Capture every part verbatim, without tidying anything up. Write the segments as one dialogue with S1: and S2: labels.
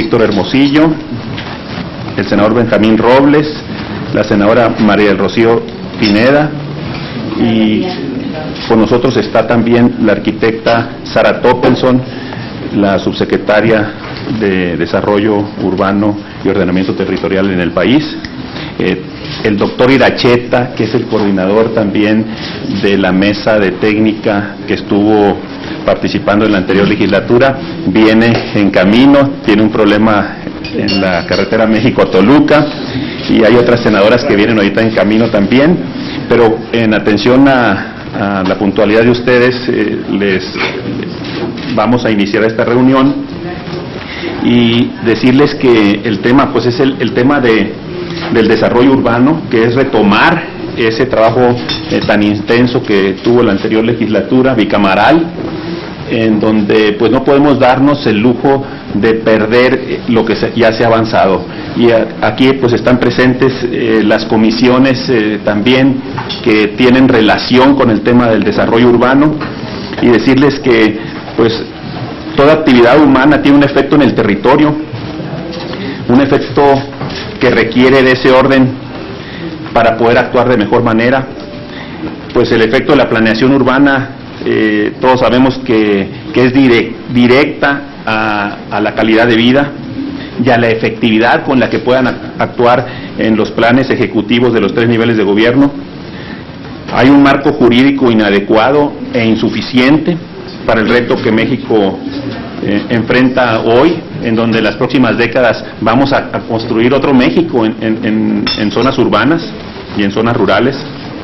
S1: Víctor Hermosillo, el senador Benjamín Robles, la senadora María del Rocío Pineda, y con nosotros está también la arquitecta Sara Toppelson, la subsecretaria de Desarrollo Urbano y Ordenamiento Territorial en el país, eh, el doctor Iracheta, que es el coordinador también de la mesa de técnica que estuvo participando en la anterior legislatura, viene en camino, tiene un problema en la carretera México-Toluca, y hay otras senadoras que vienen ahorita en camino también, pero en atención a, a la puntualidad de ustedes, eh, les vamos a iniciar esta reunión y decirles que el tema pues es el, el tema de, del desarrollo urbano, que es retomar ese trabajo eh, tan intenso que tuvo la anterior legislatura bicameral, en donde pues no podemos darnos el lujo de perder lo que se, ya se ha avanzado. Y a, aquí pues están presentes eh, las comisiones eh, también que tienen relación con el tema del desarrollo urbano, y decirles que pues toda actividad humana tiene un efecto en el territorio, un efecto que requiere de ese orden para poder actuar de mejor manera. Pues el efecto de la planeación urbana, eh, todos sabemos que, que es direct, directa a, a la calidad de vida y a la efectividad con la que puedan actuar en los planes ejecutivos de los tres niveles de gobierno. Hay un marco jurídico inadecuado e insuficiente para el reto que México eh, enfrenta hoy, en donde en las próximas décadas vamos a, a construir otro México en, en, en zonas urbanas y en zonas rurales.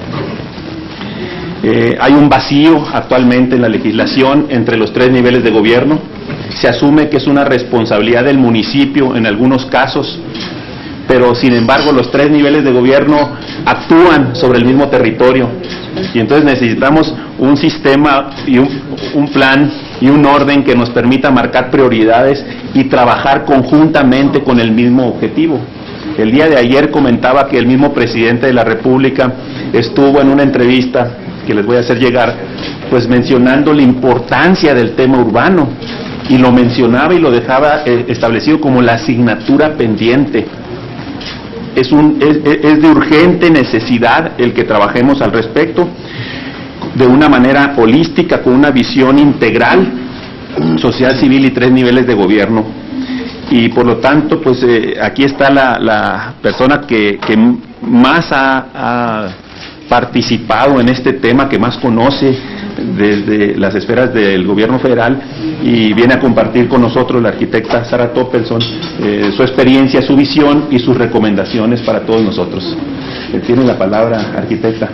S1: Eh, hay un vacío actualmente en la legislación entre los tres niveles de gobierno. Se asume que es una responsabilidad del municipio en algunos casos, pero sin embargo los tres niveles de gobierno actúan sobre el mismo territorio, y entonces necesitamos un sistema y un, un plan y un orden que nos permita marcar prioridades y trabajar conjuntamente con el mismo objetivo. El día de ayer comentaba que el mismo presidente de la República estuvo en una entrevista que les voy a hacer llegar, pues mencionando la importancia del tema urbano, y lo mencionaba y lo dejaba eh, establecido como la asignatura pendiente. Es, un, es, es de urgente necesidad el que trabajemos al respecto de una manera holística, con una visión integral, social, civil y tres niveles de gobierno. Y por lo tanto, pues eh, aquí está la, la persona que, que más ha, ha participado en este tema, que más conoce desde las esferas del gobierno federal, y viene a compartir con nosotros la arquitecta Sara Toppelson eh, su experiencia, su visión y sus recomendaciones para todos nosotros. Eh, tiene la palabra, arquitecta.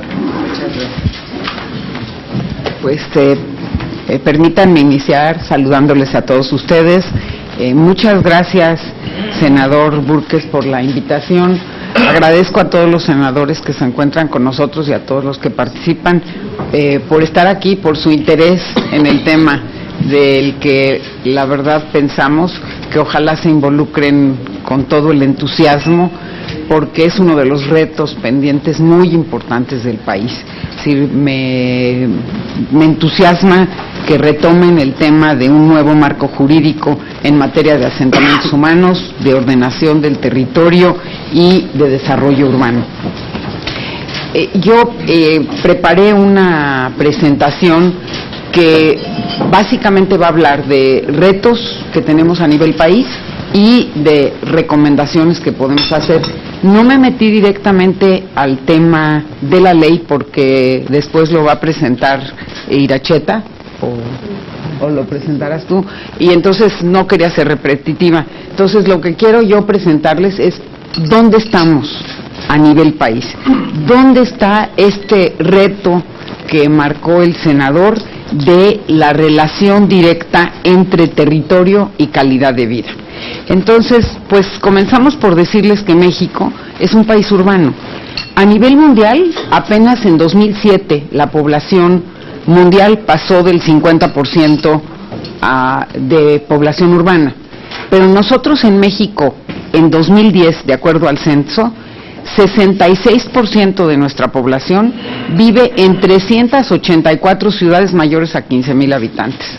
S2: Pues eh, eh, permítanme iniciar saludándoles a todos ustedes. Eh, muchas gracias, senador Burques, por la invitación. Agradezco a todos los senadores que se encuentran con nosotros y a todos los que participan eh, por estar aquí, por su interés en el tema del que la verdad pensamos que ojalá se involucren con todo el entusiasmo, porque es uno de los retos pendientes muy importantes del país. Sí, me, me entusiasma que retomen el tema de un nuevo marco jurídico en materia de asentamientos humanos, de ordenación del territorio y de desarrollo urbano. Eh, yo eh, preparé una presentación que básicamente va a hablar de retos que tenemos a nivel país y de recomendaciones que podemos hacer. No me metí directamente al tema de la ley porque después lo va a presentar Iracheta o, o lo presentarás tú, y entonces no quería ser repetitiva. Entonces lo que quiero yo presentarles es dónde estamos a nivel país, dónde está este reto que marcó el senador de la relación directa entre territorio y calidad de vida. Entonces, pues comenzamos por decirles que México es un país urbano. A nivel mundial, apenas en dos mil siete la población mundial pasó del cincuenta por ciento a, de población urbana. Pero nosotros en México, en dos mil diez, de acuerdo al censo, sesenta y seis por ciento de nuestra población vive en trescientas ochenta y cuatro ciudades mayores a quince mil habitantes.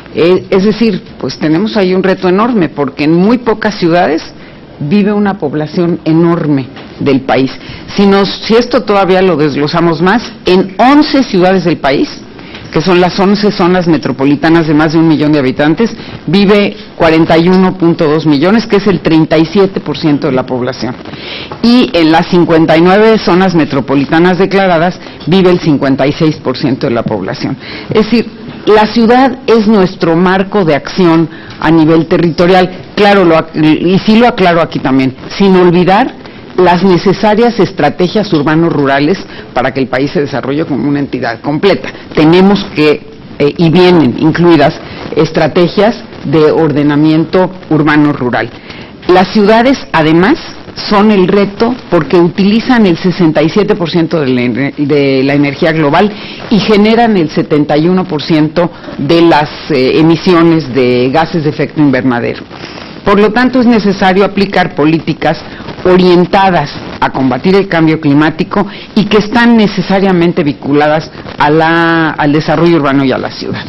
S2: Eh, es decir, pues tenemos ahí un reto enorme, porque en muy pocas ciudades vive una población enorme del país. Si, nos, si esto todavía lo desglosamos más, en once ciudades del país, que son las once zonas metropolitanas de más de un millón de habitantes, vive cuarenta y uno punto dos millones, que es el treinta y siete por ciento de la población. Y en las cincuenta y nueve zonas metropolitanas declaradas vive el cincuenta y seis por ciento de la población. Es decir, la ciudad es nuestro marco de acción a nivel territorial. Claro, lo, y sí lo aclaro aquí también, sin olvidar las necesarias estrategias urbanos-rurales para que el país se desarrolle como una entidad completa. Tenemos que, eh, y vienen incluidas, estrategias de ordenamiento urbano-rural. Las ciudades, además, son el reto porque utilizan el sesenta y siete por ciento de la, de la energía global y generan el setenta y uno por ciento de las eh, emisiones de gases de efecto invernadero. Por lo tanto, es necesario aplicar políticas orientadas a combatir el cambio climático y que están necesariamente vinculadas a la, al desarrollo urbano y a la ciudad.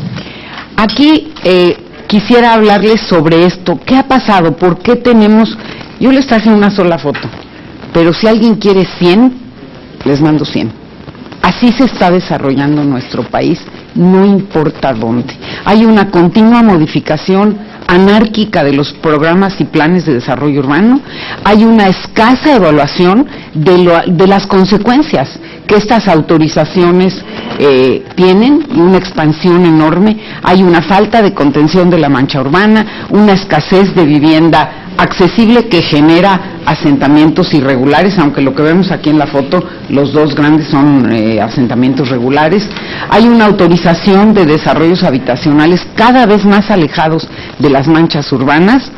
S2: Aquí eh, quisiera hablarles sobre esto. ¿Qué ha pasado? ¿Por qué tenemos...? Yo les traje una sola foto, pero si alguien quiere cien, les mando cien. Así se está desarrollando nuestro país, no importa dónde. Hay una continua modificación anárquica de los programas y planes de desarrollo urbano, hay una escasa evaluación de, lo, de las consecuencias que estas autorizaciones eh, tienen, una expansión enorme, hay una falta de contención de la mancha urbana, una escasez de vivienda accesible que genera asentamientos irregulares, aunque lo que vemos aquí en la foto, los dos grandes son eh, asentamientos regulares. Hay una autorización de desarrollos habitacionales cada vez más alejados de las manchas urbanas.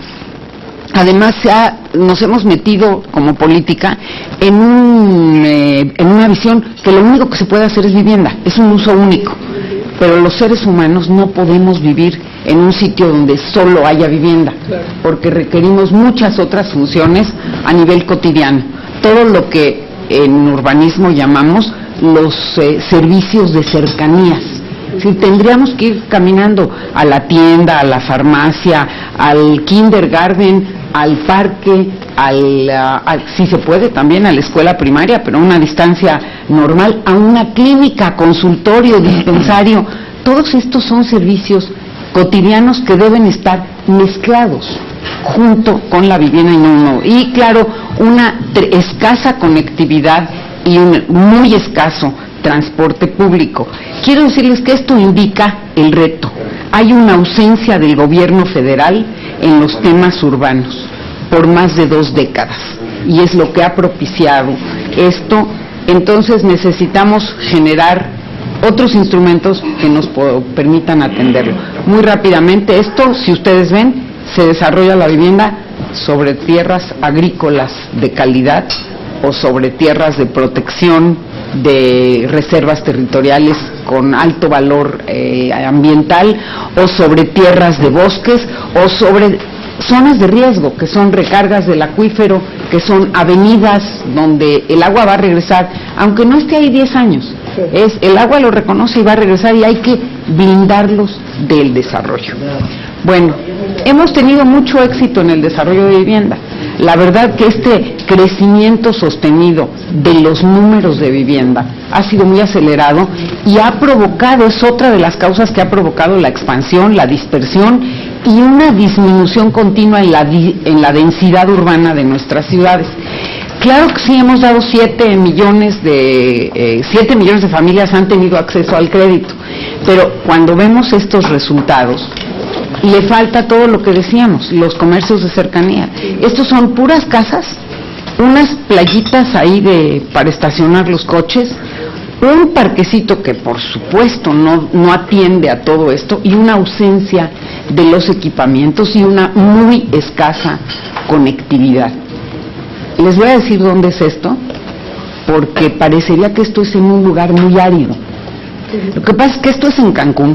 S2: Además, se ha, nos hemos metido como política en, un, eh, en una visión que lo único que se puede hacer es vivienda, es un uso único. Pero los seres humanos no podemos vivir en un sitio donde solo haya vivienda, porque requerimos muchas otras funciones a nivel cotidiano. Todo lo que en urbanismo llamamos los eh, servicios de cercanías. Si tendríamos que ir caminando a la tienda, a la farmacia, al kindergarten, al parque, al, a, a, si se puede también a la escuela primaria, pero a una distancia normal, a una clínica, consultorio, dispensario. Todos estos son servicios cotidianos que deben estar mezclados junto con la vivienda y no, no. Y claro, una escasa conectividad y un muy escaso transporte público. Quiero decirles que esto indica el reto. Hay una ausencia del gobierno federal en los temas urbanos por más de dos décadas y es lo que ha propiciado esto. Entonces necesitamos generar otros instrumentos que nos permitan atenderlo. Muy rápidamente, esto, si ustedes ven, se desarrolla la vivienda sobre tierras agrícolas de calidad o sobre tierras de protección de reservas territoriales con alto valor eh, ambiental, o sobre tierras de bosques, o sobre zonas de riesgo, que son recargas del acuífero, que son avenidas donde el agua va a regresar, aunque no esté ahí diez años. Es, el agua lo reconoce y va a regresar, y hay que blindarlos del desarrollo. Bueno, hemos tenido mucho éxito en el desarrollo de vivienda. La verdad que este crecimiento sostenido de los números de vivienda ha sido muy acelerado y ha provocado, es otra de las causas que ha provocado la expansión, la dispersión y una disminución continua en la, en la densidad urbana de nuestras ciudades. Claro que sí, hemos dado siete millones de eh, siete millones de familias han tenido acceso al crédito, pero cuando vemos estos resultados le falta todo lo que decíamos, los comercios de cercanía. Estos son puras casas, unas playitas ahí de para estacionar los coches, un parquecito que por supuesto no, no atiende a todo esto, y una ausencia de los equipamientos y una muy escasa conectividad. Les voy a decir dónde es esto, porque parecería que esto es en un lugar muy árido. Lo que pasa es que esto es en Cancún,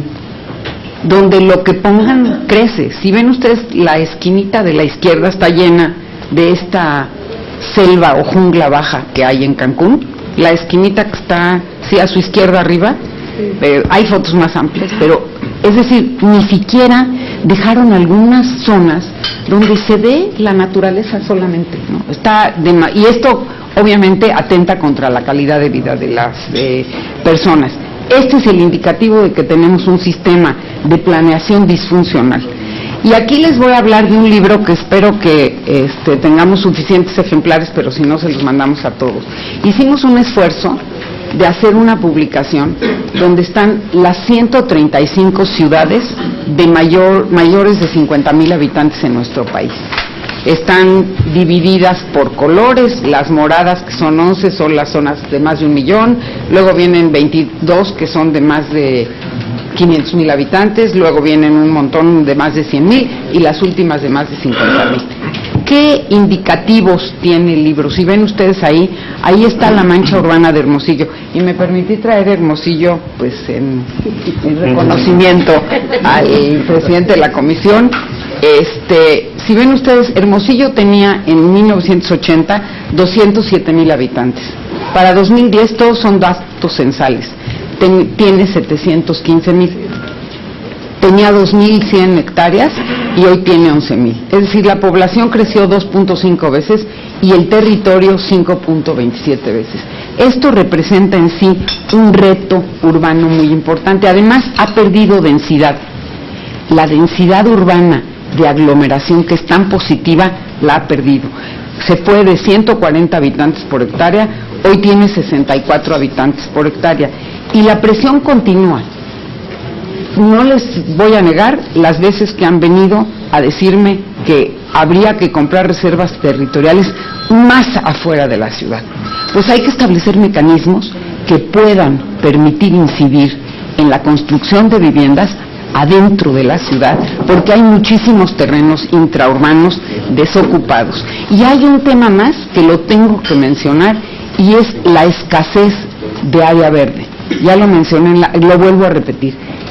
S2: donde lo que pongan crece. Si ven ustedes, la esquinita de la izquierda está llena de esta selva o jungla baja que hay en Cancún. La esquinita que está, sí, a su izquierda arriba, eh, hay fotos más amplias, pero Es decir, ni siquiera dejaron algunas zonas donde se ve la naturaleza solamente, ¿no? Está de, y esto obviamente atenta contra la calidad de vida de las eh, personas. Este es el indicativo de que tenemos un sistema de planeación disfuncional. Y aquí les voy a hablar de un libro que espero que este, tengamos suficientes ejemplares, pero si no se los mandamos a todos. Hicimos un esfuerzo de hacer una publicación donde están las ciento treinta y cinco ciudades de mayor, mayores de cincuenta mil habitantes en nuestro país. Están divididas por colores, las moradas, que son once, son las zonas de más de un millón, luego vienen veintidós que son de más de quinientos mil habitantes, luego vienen un montón de más de cien mil y las últimas de más de cincuenta mil. ¿Qué indicativos tiene el libro? Si ven ustedes ahí, ahí está la mancha urbana de Hermosillo. Y me permití traer Hermosillo, pues en, en reconocimiento al presidente de la comisión. Este, si ven ustedes, Hermosillo tenía en mil novecientos ochenta doscientos siete mil habitantes. Para dos mil diez todos son datos censales. Ten, tiene setecientos quince mil. Tenía dos mil cien hectáreas y hoy tiene once mil. Es decir, la población creció dos punto cinco veces y el territorio cinco punto veintisiete veces. Esto representa en sí un reto urbano muy importante. Además, ha perdido densidad. La densidad urbana de aglomeración, que es tan positiva, la ha perdido. Se fue de ciento cuarenta habitantes por hectárea, hoy tiene sesenta y cuatro habitantes por hectárea. Y la presión continúa. No les voy a negar las veces que han venido a decirme que habría que comprar reservas territoriales más afuera de la ciudad. Pues hay que establecer mecanismos que puedan permitir incidir en la construcción de viviendas adentro de la ciudad, porque hay muchísimos terrenos intraurbanos desocupados. Y hay un tema más que lo tengo que mencionar, y es la escasez de área verde. Ya lo mencioné, la, lo vuelvo a repetir.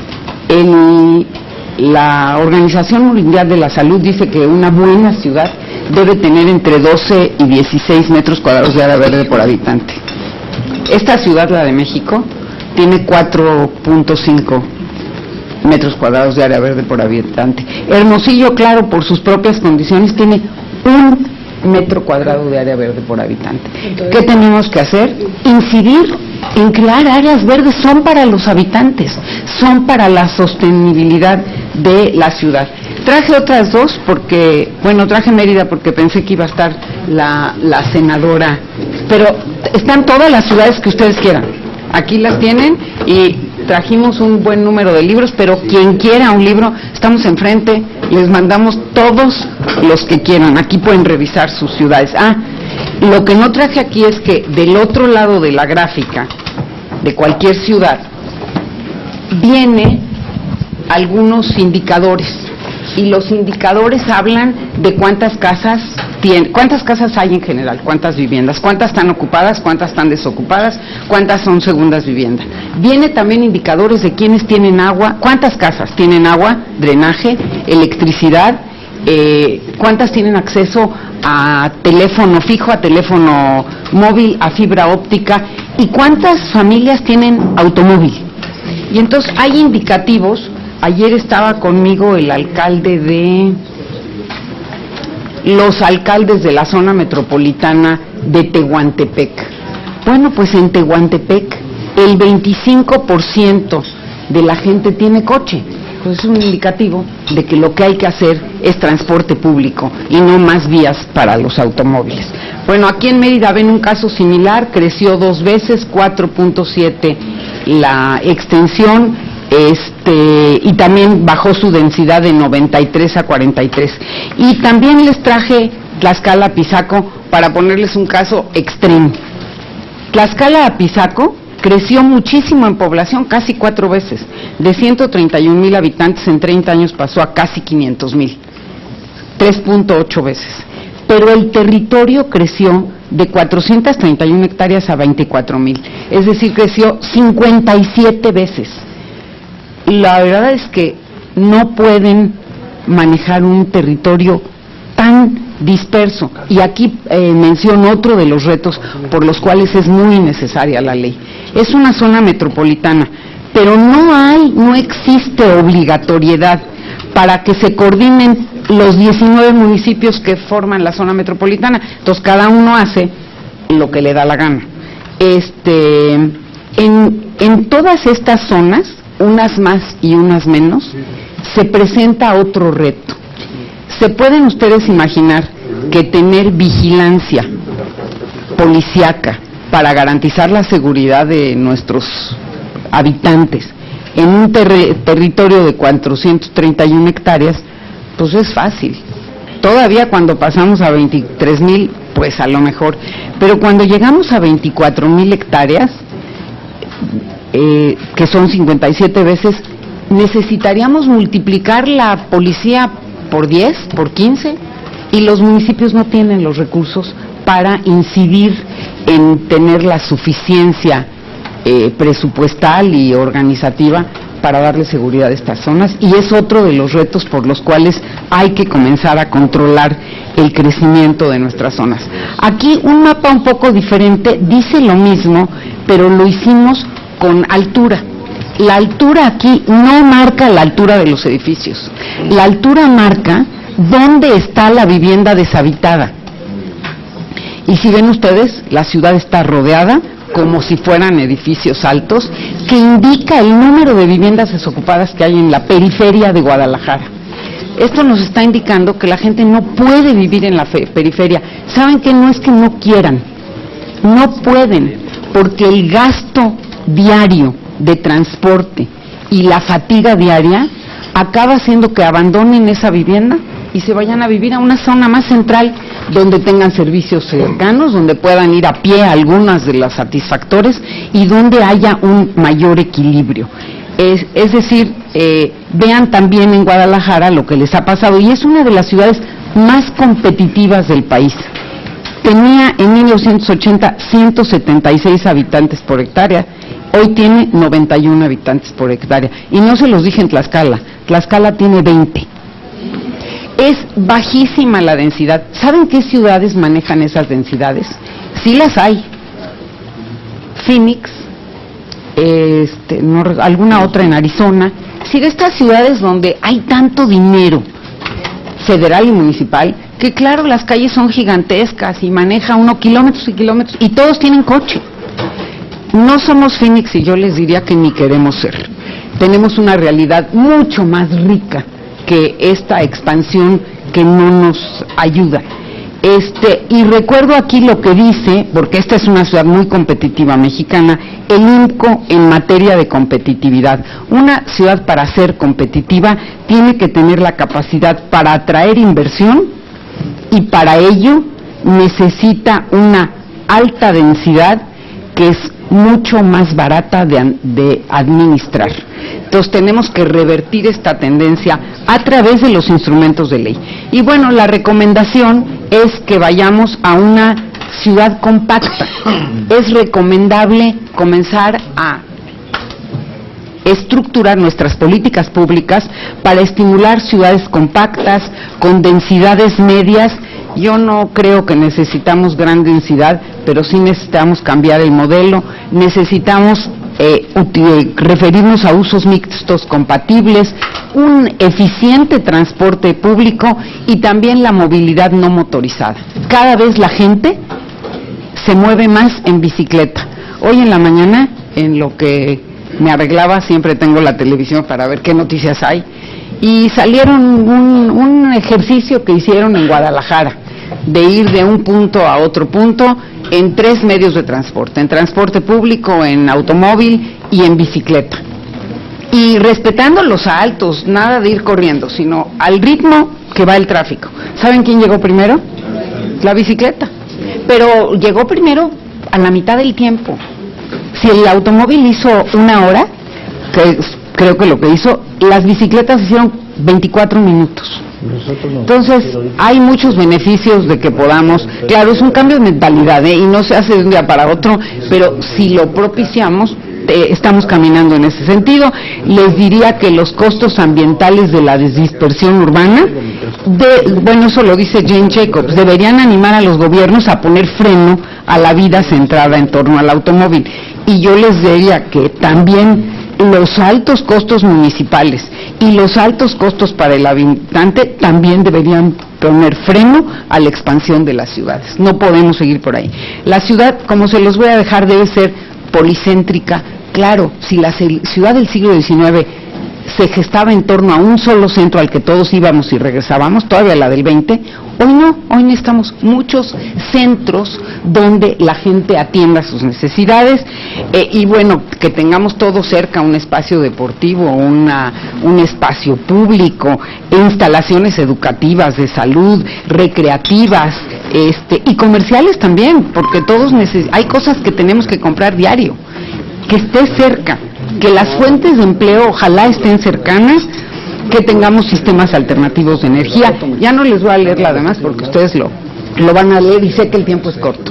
S2: El, la Organización Mundial de la Salud dice que una buena ciudad debe tener entre doce y dieciséis metros cuadrados de área verde por habitante. Esta ciudad, la de México, tiene cuatro punto cinco metros cuadrados de área verde por habitante. Hermosillo, claro, por sus propias condiciones, tiene un metro cuadrado de área verde por habitante. ¿Qué tenemos que hacer? Incidir en crear áreas verdes. Son para los habitantes, son para la sostenibilidad de la ciudad. Traje otras dos porque, bueno, traje Mérida porque pensé que iba a estar la, la senadora, pero están todas las ciudades que ustedes quieran. Aquí las tienen y trajimos un buen número de libros, pero quien quiera un libro, estamos enfrente, les mandamos todos los que quieran. Aquí pueden revisar sus ciudades. Ah, lo que no traje aquí es que del otro lado de la gráfica, de cualquier ciudad, viene algunos indicadores. Y los indicadores hablan de cuántas casas tiene, cuántas casas hay en general, cuántas viviendas, cuántas están ocupadas, cuántas están desocupadas, cuántas son segundas viviendas. Viene también indicadores de quiénes tienen agua, cuántas casas tienen agua, drenaje, electricidad, eh, cuántas tienen acceso a teléfono fijo, a teléfono móvil, a fibra óptica, y cuántas familias tienen automóvil. Y entonces hay indicativos. Ayer estaba conmigo el alcalde de, los alcaldes de la zona metropolitana de Tehuantepec. Bueno, pues en Tehuantepec el veinticinco por ciento de la gente tiene coche. Pues es un indicativo de que lo que hay que hacer es transporte público y no más vías para los automóviles. Bueno, aquí en Mérida ven un caso similar, creció dos veces, cuatro punto siete la extensión. Este, y también bajó su densidad de noventa y tres a cuarenta y tres. Y también les traje Tlaxcala-Pizaco para ponerles un caso extremo. Tlaxcala-Pizaco creció muchísimo en población, casi cuatro veces. De ciento treinta y un mil habitantes en treinta años pasó a casi quinientos mil, tres punto ocho veces. Pero el territorio creció de cuatrocientas treinta y una hectáreas a veinticuatro mil, es decir, creció cincuenta y siete veces. La verdad es que no pueden manejar un territorio tan disperso. Y aquí eh, menciono otro de los retos por los cuales es muy necesaria la ley. Es una zona metropolitana, pero no hay, no existe obligatoriedad para que se coordinen los diecinueve municipios que forman la zona metropolitana. Entonces cada uno hace lo que le da la gana. Este, en, en todas estas zonas, unas más y unas menos, se presenta otro reto. ¿Se pueden ustedes imaginar que tener vigilancia policíaca para garantizar la seguridad de nuestros habitantes en un ter territorio de cuatrocientas treinta y una hectáreas, pues es fácil? Todavía cuando pasamos a veintitrés mil, pues a lo mejor, pero cuando llegamos a veinticuatro mil hectáreas, eh, que son cincuenta y siete veces, necesitaríamos multiplicar la policía por diez, por quince, y los municipios no tienen los recursos para incidir en tener la suficiencia eh, presupuestal y organizativa para darle seguridad a estas zonas, y es otro de los retos por los cuales hay que comenzar a controlar el crecimiento de nuestras zonas. Aquí un mapa un poco diferente dice lo mismo, pero lo hicimos con altura. La altura aquí no marca la altura de los edificios, la altura marca dónde está la vivienda deshabitada. Y si ven ustedes, la ciudad está rodeada como si fueran edificios altos, que indica el número de viviendas desocupadas que hay en la periferia de Guadalajara. Esto nos está indicando que la gente no puede vivir en la periferia. ¿Saben qué? No es que no quieran, no pueden, porque el gasto diario de transporte y la fatiga diaria acaba haciendo que abandonen esa vivienda y se vayan a vivir a una zona más central, donde tengan servicios cercanos, donde puedan ir a pie a algunas de las satisfactores y donde haya un mayor equilibrio. Es, es decir, eh, vean también en Guadalajara lo que les ha pasado, y es una de las ciudades más competitivas del país. Tenía en mil novecientos ochenta ciento setenta y seis habitantes por hectárea, hoy tiene noventa y uno habitantes por hectárea, y no se los dije en Tlaxcala, Tlaxcala tiene veinte. Es bajísima la densidad. ¿Saben qué ciudades manejan esas densidades? Sí las hay. Phoenix, este, no, alguna otra en Arizona. Es decir, estas ciudades donde hay tanto dinero federal y municipal, que claro, las calles son gigantescas y maneja uno kilómetros y kilómetros, y todos tienen coche. No somos Phoenix, y yo les diría que ni queremos ser. Tenemos una realidad mucho más rica que esta expansión que no nos ayuda. Este, y recuerdo aquí lo que dice, porque esta es una ciudad muy competitiva mexicana, el I N C O en materia de competitividad. Una ciudad, para ser competitiva, tiene que tener la capacidad para atraer inversión, y para ello necesita una alta densidad que es mucho más barata de, de administrar. Entonces tenemos que revertir esta tendencia a través de los instrumentos de ley. Y bueno, la recomendación es que vayamos a una ciudad compacta. Es recomendable comenzar a estructurar nuestras políticas públicas para estimular ciudades compactas, con densidades medias. Yo no creo que necesitamos gran densidad, pero sí necesitamos cambiar el modelo, necesitamos eh, referirnos a usos mixtos compatibles, un eficiente transporte público y también la movilidad no motorizada. Cada vez la gente se mueve más en bicicleta. Hoy en la mañana, en lo que me arreglaba, siempre tengo la televisión para ver qué noticias hay, y salieron un, un ejercicio que hicieron en Guadalajara, de ir de un punto a otro punto en tres medios de transporte, en transporte público, en automóvil y en bicicleta. Y respetando los altos, nada de ir corriendo, sino al ritmo que va el tráfico. ¿Saben quién llegó primero? La bicicleta. Pero llegó primero a la mitad del tiempo. Si el automóvil hizo una hora, que creo que lo que hizo, las bicicletas hicieron veinticuatro minutos. Entonces, hay muchos beneficios de que podamos, claro, es un cambio de mentalidad, ¿eh? Y no se hace de un día para otro, pero si lo propiciamos, eh, estamos caminando en ese sentido. Les diría que los costos ambientales de la dispersión urbana, de, bueno, eso lo dice Jane Jacobs, deberían animar a los gobiernos a poner freno a la vida centrada en torno al automóvil. Y yo les diría que también los altos costos municipales y los altos costos para el habitante también deberían poner freno a la expansión de las ciudades. No podemos seguir por ahí. La ciudad, como se los voy a dejar, debe ser policéntrica. Claro, si la ciudad del siglo diecinueve se gestaba en torno a un solo centro al que todos íbamos y regresábamos, todavía la del veinte, hoy no, hoy necesitamos muchos centros donde la gente atienda sus necesidades eh, y bueno, que tengamos todo cerca, un espacio deportivo, una, un espacio público, instalaciones educativas, de salud, recreativas este, y comerciales también, porque todos neces- hay cosas que tenemos que comprar diario, que esté cerca, que las fuentes de empleo ojalá estén cercanas, que tengamos sistemas alternativos de energía. Ya no les voy a leer la demás porque ustedes lo, lo van a leer y sé que el tiempo es corto.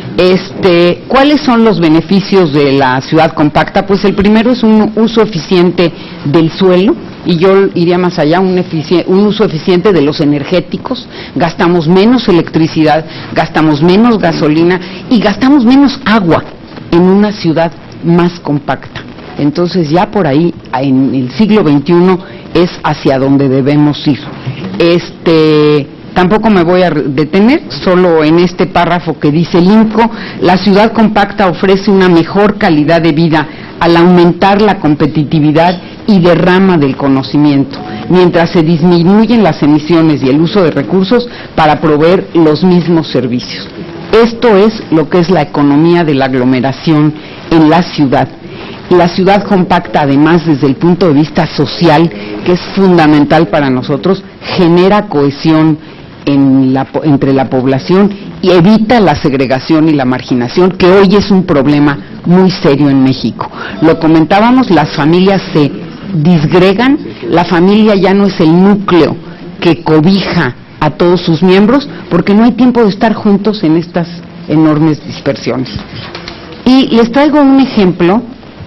S2: Este, ¿cuáles son los beneficios de la ciudad compacta? Pues el primero es un uso eficiente del suelo, y yo iría más allá, un, efici- un uso eficiente de los energéticos. Gastamos menos electricidad, gastamos menos gasolina y gastamos menos agua en una ciudad más compacta. Entonces ya por ahí, en el siglo veintiuno, es hacia donde debemos ir. Este, tampoco me voy a detener, solo en este párrafo que dice el INCO, la ciudad compacta ofrece una mejor calidad de vida al aumentar la competitividad y derrama del conocimiento, mientras se disminuyen las emisiones y el uso de recursos para proveer los mismos servicios. Esto es lo que es la economía de la aglomeración en la ciudad. La ciudad compacta, además, desde el punto de vista social, que es fundamental para nosotros, genera cohesión en la, entre la población y evita la segregación y la marginación, que hoy es un problema muy serio en México. Lo comentábamos, las familias se disgregan, la familia ya no es el núcleo que cobija a todos sus miembros, porque no hay tiempo de estar juntos en estas enormes dispersiones. Y les traigo un ejemplo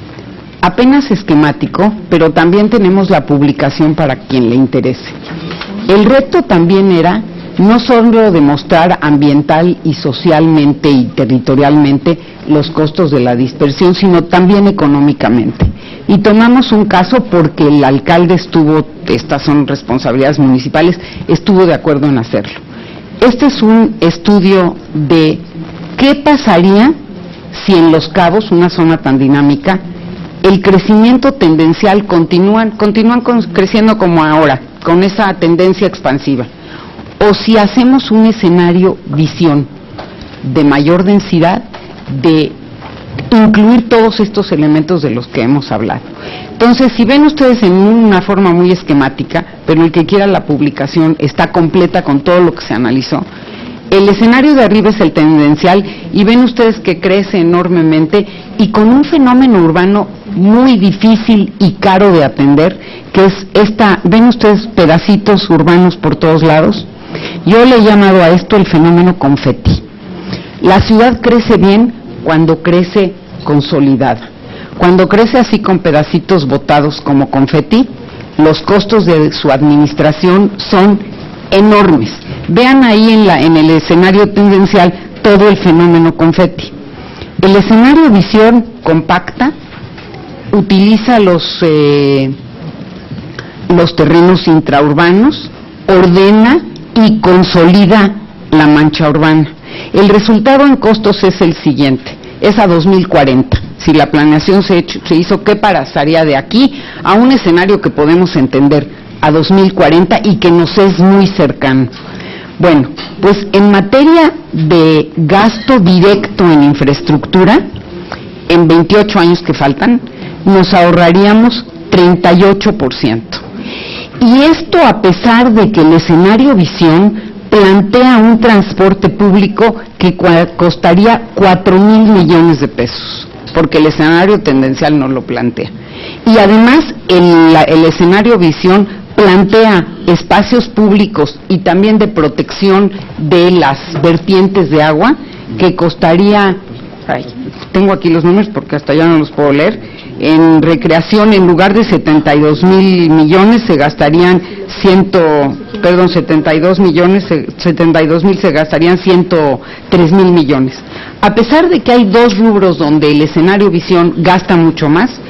S2: apenas esquemático, pero también tenemos la publicación para quien le interese. El reto también era no solo demostrar ambiental y socialmente y territorialmente los costos de la dispersión, sino también económicamente. Y tomamos un caso porque el alcalde estuvo, estas son responsabilidades municipales, estuvo de acuerdo en hacerlo. Este es un estudio de qué pasaría si en Los Cabos, una zona tan dinámica, el crecimiento tendencial continúan, continúan con, creciendo como ahora, con esa tendencia expansiva, o si hacemos un escenario visión de mayor densidad, de incluir todos estos elementos de los que hemos hablado. Entonces, si ven ustedes en una forma muy esquemática, pero el que quiera la publicación está completa con todo lo que se analizó, el escenario de arriba es el tendencial y ven ustedes que crece enormemente y con un fenómeno urbano muy difícil y caro de atender, que es esta, ven ustedes pedacitos urbanos por todos lados. Yo le he llamado a esto el fenómeno confeti. La ciudad crece bien cuando crece consolidada. Cuando crece así con pedacitos botados como confeti, los costos de su administración son enormes. Vean ahí en, la, en el escenario tendencial todo el fenómeno confeti. El escenario visión compacta utiliza los, eh, los terrenos intraurbanos, ordena y consolida la mancha urbana. El resultado en costos es el siguiente, es a dos mil cuarenta. Si la planeación se, hecho, se hizo, ¿qué pasaría de aquí a un escenario que podemos entender a dos mil cuarenta y que nos es muy cercano? Bueno, pues en materia de gasto directo en infraestructura, en veintiocho años que faltan, nos ahorraríamos treinta y ocho por ciento. Y esto a pesar de que el escenario visión plantea un transporte público que costaría cuatro mil millones de pesos, porque el escenario tendencial no lo plantea. Y además el, la, el escenario visión plantea espacios públicos y también de protección de las vertientes de agua que costaría, ay, tengo aquí los números porque hasta ya no los puedo leer, en recreación en lugar de setenta y dos mil millones se gastarían ciento, perdón, setenta y dos millones, setenta y dos mil se gastarían ciento tres mil millones. A pesar de que hay dos rubros donde el escenario visión gasta mucho más,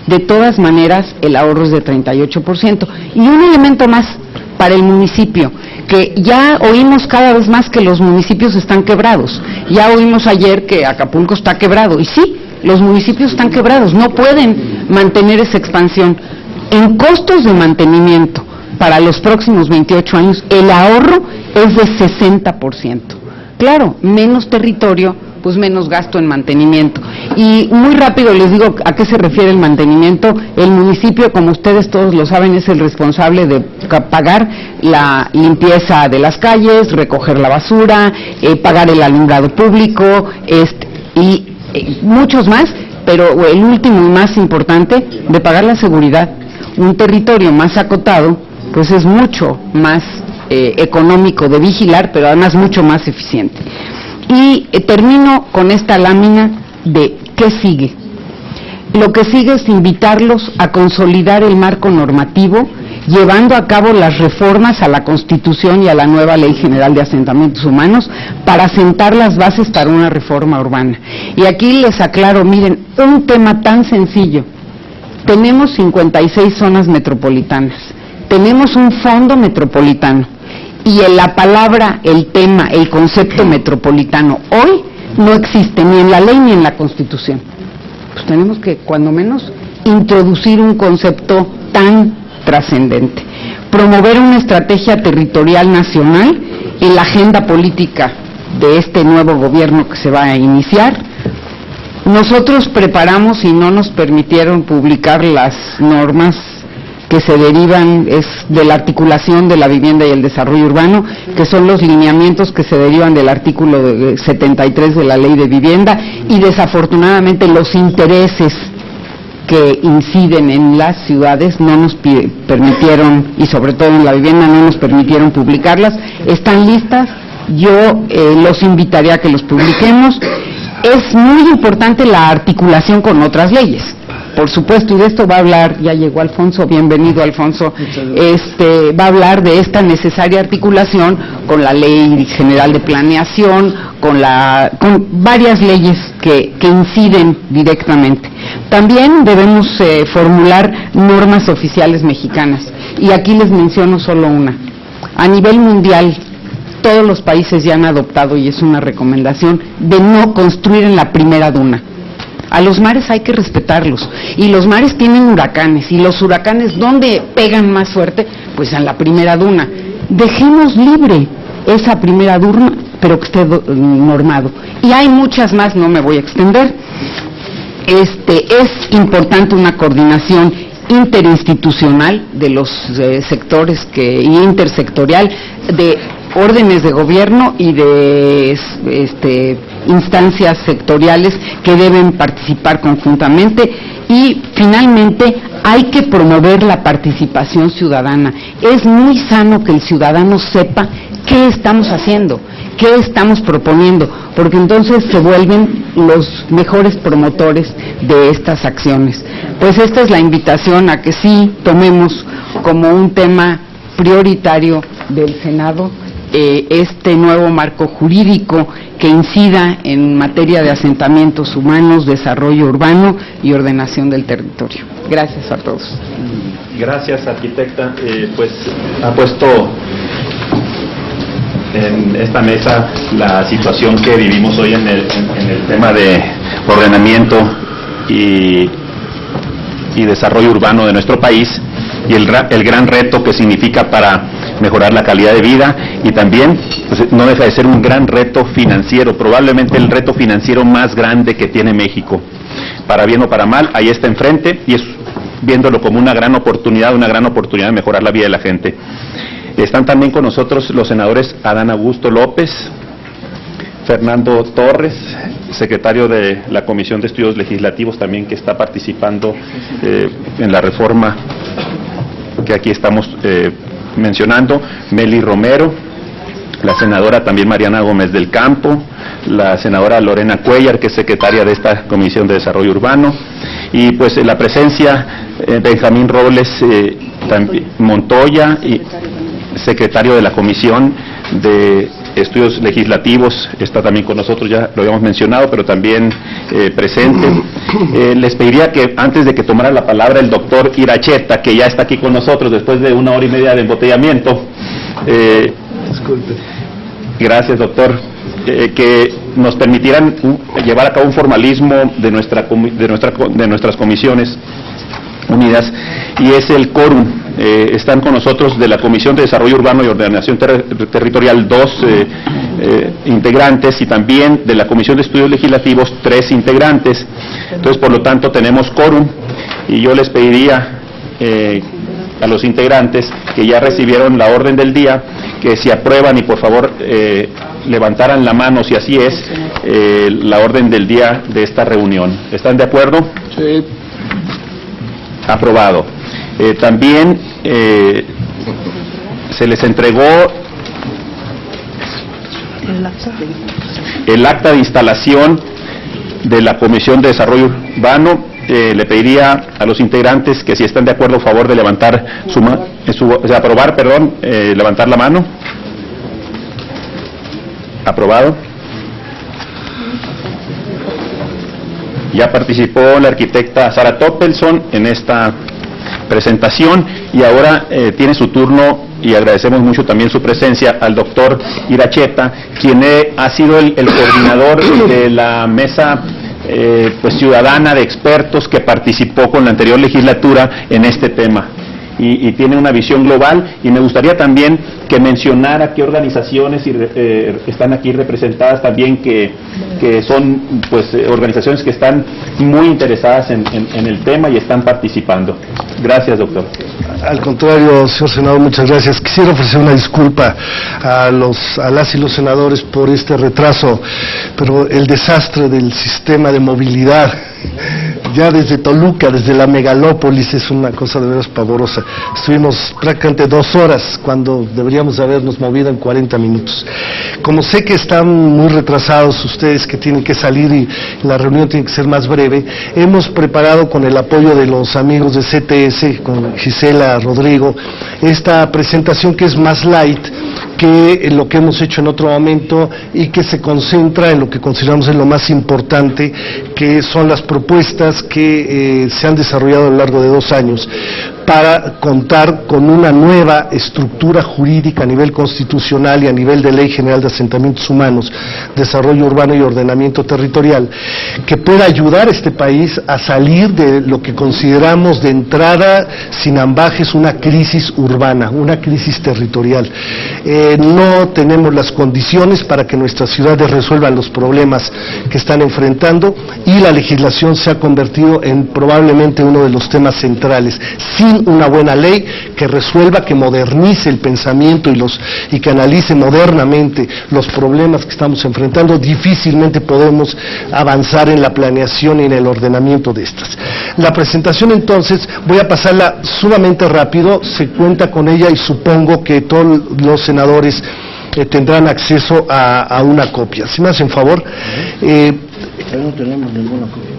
S2: De todas maneras, el ahorro es de treinta y ocho por ciento. Y un elemento más para el municipio, que ya oímos cada vez más que los municipios están quebrados. Ya oímos ayer que Acapulco está quebrado, y sí, los municipios están quebrados, no pueden mantener esa expansión. En costos de mantenimiento para los próximos veintiocho años, el ahorro es de sesenta por ciento. Claro, menos territorio, pues menos gasto en mantenimiento. Y muy rápido les digo a qué se refiere el mantenimiento. El municipio, como ustedes todos lo saben, es el responsable de pagar la limpieza de las calles, recoger la basura, eh, pagar el alumbrado público, este, y eh, muchos más, pero el último y más importante, de pagar la seguridad. Un territorio más acotado, pues es mucho más eh, económico de vigilar, pero además mucho más eficiente. Y eh, termino con esta lámina de ¿qué sigue? Lo que sigue es invitarlos a consolidar el marco normativo, llevando a cabo las reformas a la Constitución y a la nueva Ley General de Asentamientos Humanos para sentar las bases para una reforma urbana. Y aquí les aclaro, miren, un tema tan sencillo. Tenemos cincuenta y seis zonas metropolitanas, tenemos un fondo metropolitano, y en la palabra, el tema, el concepto metropolitano hoy no existe ni en la ley ni en la Constitución. Pues tenemos que, cuando menos, introducir un concepto tan trascendente. Promover una estrategia territorial nacional en la agenda política de este nuevo gobierno que se va a iniciar. Nosotros preparamos y no nos permitieron publicar las normas que se derivan es de la articulación de la vivienda y el desarrollo urbano, que son los lineamientos que se derivan del artículo setenta y tres de la Ley de Vivienda, y desafortunadamente los intereses que inciden en las ciudades no nos permitieron, y sobre todo en la vivienda, no nos permitieron publicarlas. Están listas, yo eh, los invitaría a que los publiquemos. Es muy importante la articulación con otras leyes, por supuesto, y de esto va a hablar, ya llegó Alfonso, bienvenido Alfonso, este, va a hablar de esta necesaria articulación con la Ley General de Planeación, con, la, con varias leyes que, que inciden directamente. También debemos eh, formular normas oficiales mexicanas, y aquí les menciono solo una. A nivel mundial, todos los países ya han adoptado, y es una recomendación, de no construir en la primera duna. A los mares hay que respetarlos, y los mares tienen huracanes, y los huracanes, ¿dónde pegan más fuerte? Pues en la primera duna. Dejemos libre esa primera duna, pero que esté normado. Y hay muchas más, no me voy a extender. Este, es importante una coordinación interinstitucional de los eh, sectores que, y intersectorial de órdenes de gobierno y de este, instancias sectoriales que deben participar conjuntamente. Y finalmente hay que promover la participación ciudadana. Es muy sano que el ciudadano sepa qué estamos haciendo, qué estamos proponiendo, porque entonces se vuelven los mejores promotores de estas acciones. Pues esta es la invitación a que sí tomemos como un tema prioritario del Senado eh, este nuevo marco jurídico que incida en materia de asentamientos humanos, desarrollo urbano y ordenación del territorio. Gracias a todos.
S1: Gracias, arquitecta. Eh, pues ha puesto en esta mesa la situación que vivimos hoy en el, en, en el tema de ordenamiento y, y desarrollo urbano de nuestro país, y el, el gran reto que significa para mejorar la calidad de vida, y también pues, no deja de ser un gran reto financiero, probablemente el reto financiero más grande que tiene México, para bien o para mal. Ahí está enfrente, y es viéndolo como una gran oportunidad, una gran oportunidad de mejorar la vida de la gente. Están también con nosotros los senadores Adán Augusto López, Fernando Torres, secretario de la Comisión de Estudios Legislativos, también que está participando eh, en la reforma que aquí estamos eh, mencionando, Meli Romero, la senadora también Mariana Gómez del Campo, la senadora Lorena Cuellar, que es secretaria de esta Comisión de Desarrollo Urbano, y pues en la presencia eh, Benjamín Robles eh, también, Montoya, y secretario de la Comisión de Estudios Legislativos está también con nosotros, ya lo habíamos mencionado, pero también eh, presente. Eh, les pediría que antes de que tomara la palabra el doctor Iracheta, que ya está aquí con nosotros después de una hora y media de embotellamiento, eh,
S3: Disculpe.
S1: Gracias, doctor. Eh, que nos permitieran uh, llevar a cabo un formalismo de, nuestra, de, nuestra, de nuestras comisiones unidas, y es el quórum. Eh, están con nosotros de la Comisión de Desarrollo Urbano y Ordenación ter Territorial dos eh, eh, integrantes, y también de la Comisión de Estudios Legislativos tres integrantes. Entonces, por lo tanto, tenemos quórum, y yo les pediría eh, a los integrantes que ya recibieron la orden del día, que si aprueban y por favor eh, levantaran la mano si así es, eh, la orden del día de esta reunión. ¿Están de acuerdo?
S3: Sí.
S1: Aprobado. Eh, también eh, se les entregó el acta de instalación de la Comisión de Desarrollo Urbano. Eh, le pediría a los integrantes que si están de acuerdo, a favor de levantar su mano, de aprobar, perdón, eh, levantar la mano. Aprobado. Ya participó la arquitecta Sara Toppelson en esta presentación, y ahora eh, tiene su turno, y agradecemos mucho también su presencia, al doctor Iracheta, quien he, ha sido el, el coordinador de la mesa eh, pues ciudadana de expertos que participó con la anterior legislatura en este tema. Y, y tiene una visión global, y me gustaría también que mencionara qué organizaciones y, eh, están aquí representadas también, que, que son pues organizaciones que están muy interesadas en, en, en el tema y están participando. Gracias, doctor.
S3: Al contrario, señor senador, muchas gracias. Quisiera ofrecer una disculpa a los a las y los senadores por este retraso, pero el desastre del sistema de movilidad, ya desde Toluca, desde la megalópolis, es una cosa de veras pavorosa. Estuvimos prácticamente dos horas cuando deberíamos habernos movido en cuarenta minutos. Como sé que están muy retrasados ustedes, que tienen que salir y la reunión tiene que ser más breve, hemos preparado, con el apoyo de los amigos de C T S, con Gisela, Rodrigo, esta presentación que es más light que lo que hemos hecho en otro momento, y que se concentra en lo que consideramos es lo más importante, que son las propuestas que eh, se han desarrollado a lo largo de dos años para contar con una nueva estructura jurídica a nivel constitucional y a nivel de Ley General de Asentamientos Humanos, Desarrollo Urbano y Ordenamiento Territorial, que pueda ayudar a este país a salir de lo que consideramos de entrada, sin ambajes, una crisis urbana, una crisis territorial. Eh, no tenemos las condiciones para que nuestras ciudades resuelvan los problemas que están enfrentando, y la legislación se ha convertido en probablemente uno de los temas centrales. Sin una buena ley que resuelva, que modernice el pensamiento y, los, y que analice modernamente los problemas que estamos enfrentando, difícilmente podemos avanzar en la planeación y en el ordenamiento de estas. La presentación, entonces, voy a pasarla sumamente rápido, se cuenta con ella y supongo que todos los senadores eh, tendrán acceso a, a una copia. Si me hacen favor. Eh,
S4: no tenemos ninguna copia.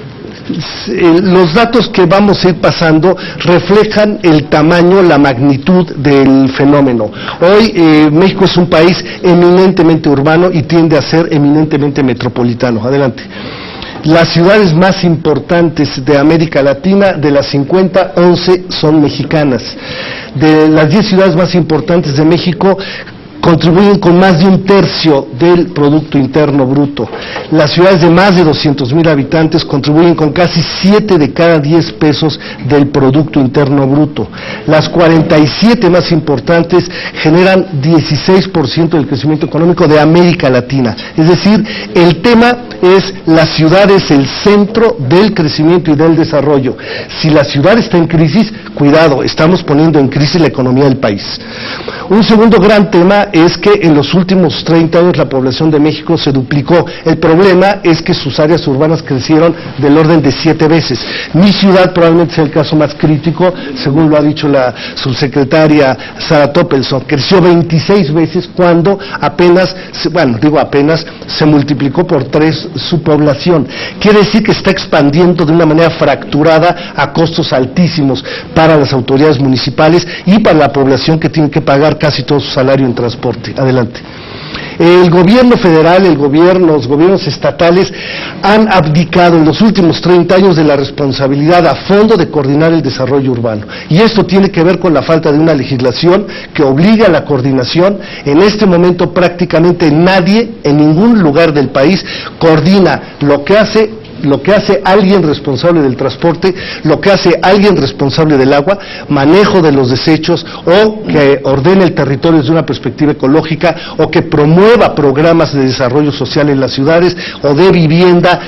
S3: Los datos que vamos a ir pasando reflejan el tamaño, la magnitud del fenómeno. Hoy eh, México es un país eminentemente urbano y tiende a ser eminentemente metropolitano. Adelante. Las ciudades más importantes de América Latina, de las cincuenta, once son mexicanas. De las diez ciudades más importantes de México, contribuyen con más de un tercio del Producto Interno Bruto. Las ciudades de más de doscientos mil habitantes contribuyen con casi siete de cada diez pesos del Producto Interno Bruto. Las cuarenta y siete más importantes generan dieciséis por ciento del crecimiento económico de América Latina. Es decir, el tema es: la ciudad es el centro del crecimiento y del desarrollo. Si la ciudad está en crisis, cuidado, estamos poniendo en crisis la economía del país. Un segundo gran tema es que en los últimos treinta años la población de México se duplicó. El problema es que sus áreas urbanas crecieron del orden de siete veces. Mi ciudad probablemente sea el caso más crítico, según lo ha dicho la subsecretaria Sara Toppelson, creció veintiséis veces cuando apenas, bueno, digo apenas, se multiplicó por tres su población. Quiere decir que está expandiendo de una manera fracturada a costos altísimos para las autoridades municipales y para la población, que tiene que pagar casi todo su salario en transporte. Adelante. El gobierno federal, el gobierno, los gobiernos estatales han abdicado en los últimos treinta años de la responsabilidad a fondo de coordinar el desarrollo urbano. Y esto tiene que ver con la falta de una legislación que obliga a la coordinación. En este momento prácticamente nadie en ningún lugar del país coordina lo que hace lo que hace alguien responsable del transporte, lo que hace alguien responsable del agua, manejo de los desechos, o que ordene el territorio desde una perspectiva ecológica, o que promueva programas de desarrollo social en las ciudades, o de vivienda.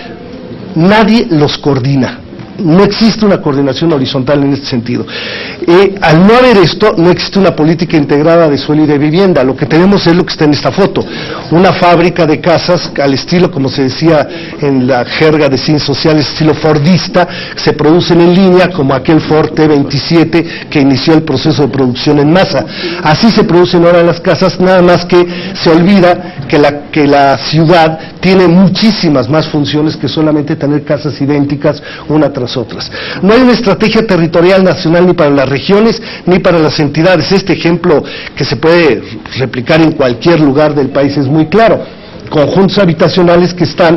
S3: Nadie los coordina. No existe una coordinación horizontal en este sentido. Eh, al no haber esto, no existe una política integrada de suelo y de vivienda. Lo que tenemos es lo que está en esta foto, una fábrica de casas al estilo, como se decía en la jerga de ciencias sociales, estilo fordista, se producen en línea, como aquel Ford T veintisiete que inició el proceso de producción en masa. Así se producen ahora las casas, nada más que se olvida que la, que la ciudad tiene muchísimas más funciones que solamente tener casas idénticas una tras otras. No hay una estrategia territorial nacional ni para las regiones ni para las entidades. Este ejemplo, que se puede replicar en cualquier lugar del país, es muy claro. Conjuntos habitacionales que están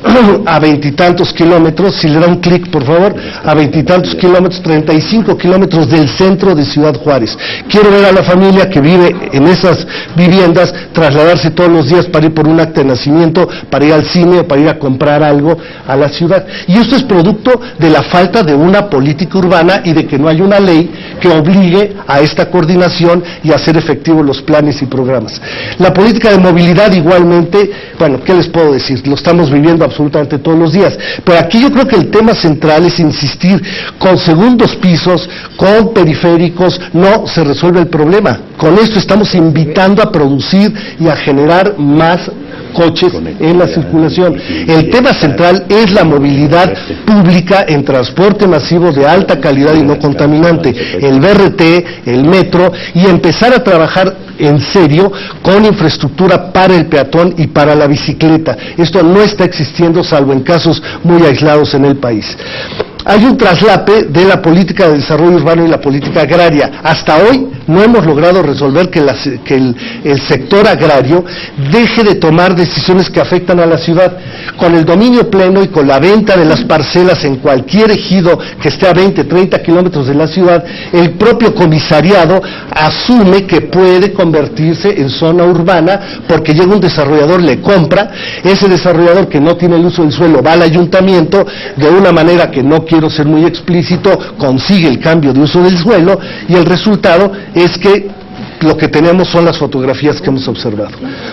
S3: a veintitantos kilómetros, si le da un clic por favor, a veintitantos kilómetros, treinta y cinco kilómetros del centro de Ciudad Juárez. Quiero ver a la familia que vive en esas viviendas trasladarse todos los días para ir por un acta de nacimiento, para ir al cine o para ir a comprar algo a la ciudad. Y esto es producto de la falta de una política urbana y de que no hay una ley que obligue a esta coordinación y a hacer efectivos los planes y programas. La política de movilidad igualmente. Bueno, ¿qué les puedo decir? Lo estamos viviendo absolutamente todos los días. Pero aquí yo creo que el tema central es insistir: con segundos pisos, con periféricos, no se resuelve el problema. Con esto estamos invitando a producir y a generar más coches en la circulación. El tema central es la movilidad pública en transporte masivo de alta calidad y no contaminante, el B R T, el metro, y empezar a trabajar en serio con infraestructura para el peatón y para la bicicleta. Esto no está existiendo salvo en casos muy aislados en el país. Hay un traslape de la política de desarrollo urbano y la política agraria. Hasta hoy no hemos logrado resolver que, la, que el, el sector agrario deje de tomar decisiones que afectan a la ciudad. Con el dominio pleno y con la venta de las parcelas en cualquier ejido que esté a veinte, treinta kilómetros de la ciudad, el propio comisariado asume que puede convertirse en zona urbana porque llega un desarrollador, le compra, ese desarrollador que no tiene el uso del suelo va al ayuntamiento, de una manera que no quiero ser muy explícito, consigue el cambio de uso del suelo, y el resultado es que lo que tenemos son las fotografías que hemos observado.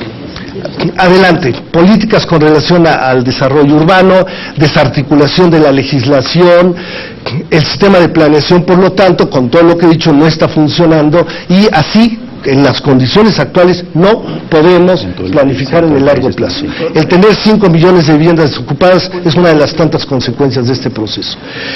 S3: Adelante, políticas con relación a, al desarrollo urbano, desarticulación de la legislación, el sistema de planeación, por lo tanto, con todo lo que he dicho, no está funcionando, y así, en las condiciones actuales, no podemos planificar en el largo plazo. El tener cinco millones de viviendas desocupadas es una de las tantas consecuencias de este proceso.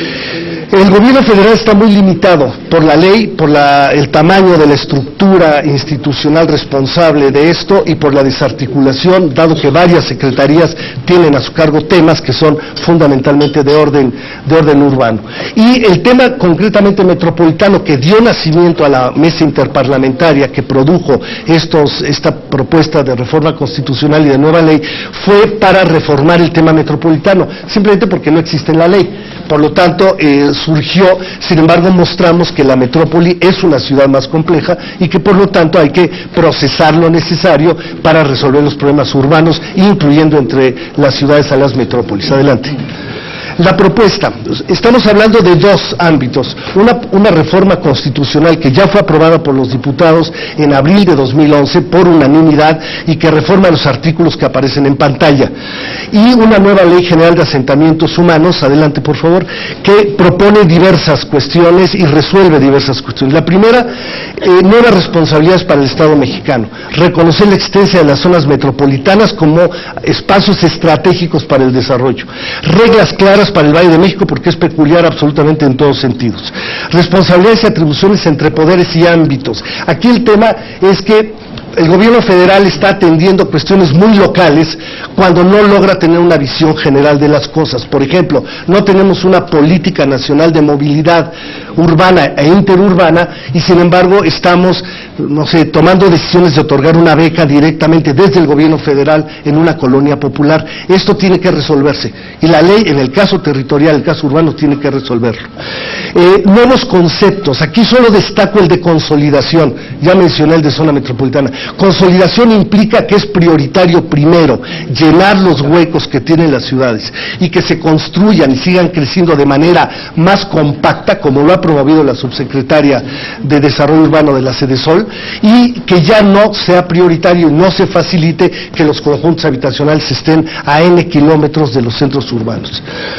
S3: El gobierno federal está muy limitado por la ley, por la, el tamaño de la estructura institucional responsable de esto y por la desarticulación, dado que varias secretarías tienen a su cargo temas que son fundamentalmente de orden, de orden urbano. Y el tema concretamente metropolitano que dio nacimiento a la mesa interparlamentaria que produjo estos, esta propuesta de reforma constitucional y de nueva ley, fue para reformar el tema metropolitano, simplemente porque no existe en la ley. Por lo tanto, eh, surgió, sin embargo, mostramos que la metrópoli es una ciudad más compleja y que por lo tanto hay que procesar lo necesario para resolver los problemas urbanos, incluyendo entre las ciudades a las metrópolis. Adelante. La propuesta, estamos hablando de dos ámbitos, una, una reforma constitucional que ya fue aprobada por los diputados en abril de dos mil once por unanimidad y que reforma los artículos que aparecen en pantalla, y una nueva ley general de asentamientos humanos, adelante por favor, que propone diversas cuestiones y resuelve diversas cuestiones. La primera, eh, nuevas responsabilidades para el Estado mexicano, reconocer la existencia de las zonas metropolitanas como espacios estratégicos para el desarrollo, reglas claras para el Valle de México porque es peculiar absolutamente en todos sentidos, responsabilidades y atribuciones entre poderes y ámbitos. Aquí el tema es que el gobierno federal está atendiendo cuestiones muy locales cuando no logra tener una visión general de las cosas. Por ejemplo, no tenemos una política nacional de movilidad urbana e interurbana y sin embargo estamos, no sé, tomando decisiones de otorgar una beca directamente desde el gobierno federal en una colonia popular. Esto tiene que resolverse y la ley, en el caso territorial, el caso urbano, tiene que resolverlo. Eh, nuevos conceptos, aquí solo destaco el de consolidación, ya mencioné el de zona metropolitana. Consolidación implica que es prioritario primero llenar los huecos que tienen las ciudades y que se construyan y sigan creciendo de manera más compacta, como lo ha promovido la subsecretaria de Desarrollo Urbano de la Sedesol, y que ya no sea prioritario y no se facilite que los conjuntos habitacionales estén a N kilómetros de los centros urbanos.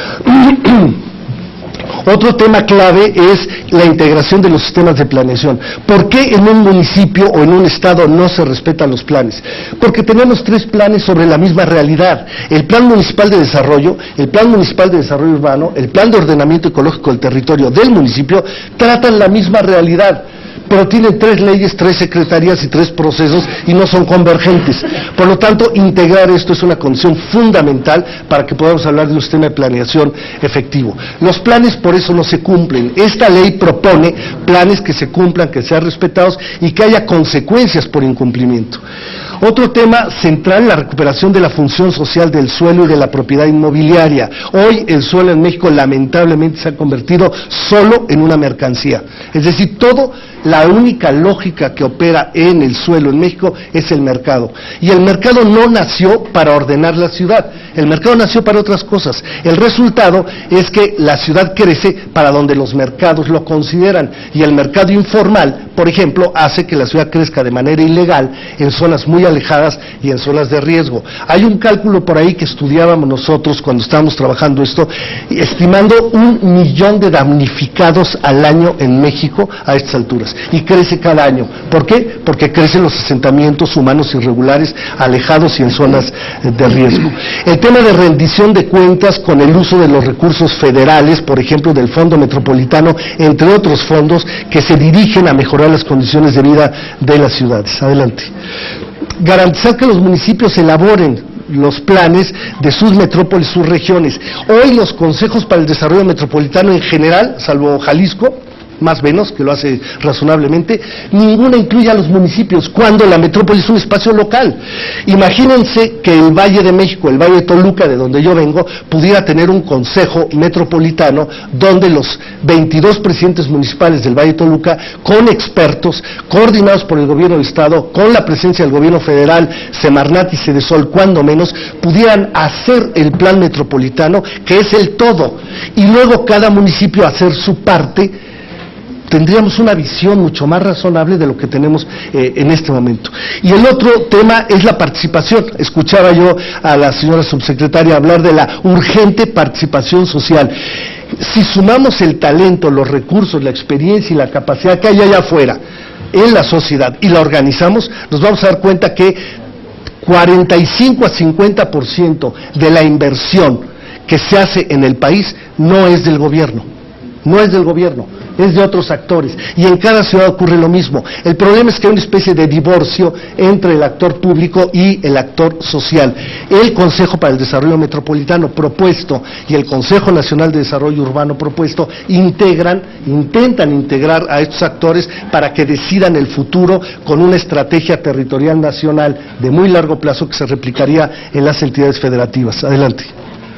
S3: Otro tema clave es la integración de los sistemas de planeación. ¿Por qué en un municipio o en un estado no se respetan los planes? Porque tenemos tres planes sobre la misma realidad. El Plan Municipal de Desarrollo, el Plan Municipal de Desarrollo Urbano, el Plan de Ordenamiento Ecológico del Territorio del municipio, tratan la misma realidad, pero tienen tres leyes, tres secretarías y tres procesos y no son convergentes. Por lo tanto, integrar esto es una condición fundamental para que podamos hablar de un sistema de planeación efectivo. Los planes por eso no se cumplen. Esta ley propone planes que se cumplan, que sean respetados y que haya consecuencias por incumplimiento. Otro tema central, la recuperación de la función social del suelo y de la propiedad inmobiliaria. Hoy el suelo en México lamentablemente se ha convertido solo en una mercancía. Es decir, todo, la única lógica que opera en el suelo en México es el mercado. Y el mercado no nació para ordenar la ciudad, el mercado nació para otras cosas. El resultado es que la ciudad crece para donde los mercados lo consideran. Y el mercado informal, por ejemplo, hace que la ciudad crezca de manera ilegal en zonas muy alejadas y en zonas de riesgo. Hay un cálculo por ahí que estudiábamos nosotros cuando estábamos trabajando esto, estimando un millón de damnificados al año en México a estas alturas, y crece cada año. ¿Por qué? Porque crecen los asentamientos humanos irregulares, alejados y en zonas de riesgo. El tema de rendición de cuentas con el uso de los recursos federales, por ejemplo del Fondo Metropolitano, entre otros fondos que se dirigen a mejorar las condiciones de vida de las ciudades. Adelante. Garantizar que los municipios elaboren los planes de sus metrópolis, sus regiones. Hoy los consejos para el desarrollo metropolitano en general, salvo Jalisco, más o menos, que lo hace razonablemente, ninguna incluye a los municipios, cuando la metrópoli es un espacio local. Imagínense que el Valle de México, el Valle de Toluca, de donde yo vengo, pudiera tener un consejo metropolitano donde los veintidós presidentes municipales del Valle de Toluca, con expertos, coordinados por el gobierno del Estado, con la presencia del gobierno federal, Semarnat y Sedesol, cuando menos, pudieran hacer el plan metropolitano, que es el todo, y luego cada municipio hacer su parte. Tendríamos una visión mucho más razonable de lo que tenemos eh, en este momento. Y el otro tema es la participación. Escuchaba yo a la señora subsecretaria hablar de la urgente participación social. Si sumamos el talento, los recursos, la experiencia y la capacidad que hay allá afuera en la sociedad y la organizamos, nos vamos a dar cuenta que cuarenta y cinco a cincuenta por ciento de la inversión que se hace en el país no es del gobierno, no es del gobierno, es de otros actores, y en cada ciudad ocurre lo mismo. El problema es que hay una especie de divorcio entre el actor público y el actor social. El Consejo para el Desarrollo Metropolitano propuesto y el Consejo Nacional de Desarrollo Urbano propuesto integran, intentan integrar a estos actores para que decidan el futuro con una estrategia territorial nacional de muy largo plazo que se replicaría en las entidades federativas. Adelante.